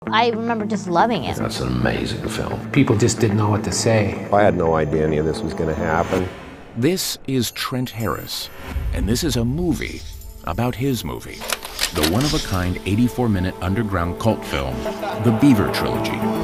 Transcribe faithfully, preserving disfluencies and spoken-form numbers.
I remember just loving it. That's an amazing film. People just didn't know what to say. I had no idea any of this was going to happen. This is Trent Harris, and this is a movie about his movie, the one-of-a-kind eighty-four minute underground cult film, The Beaver Trilogy.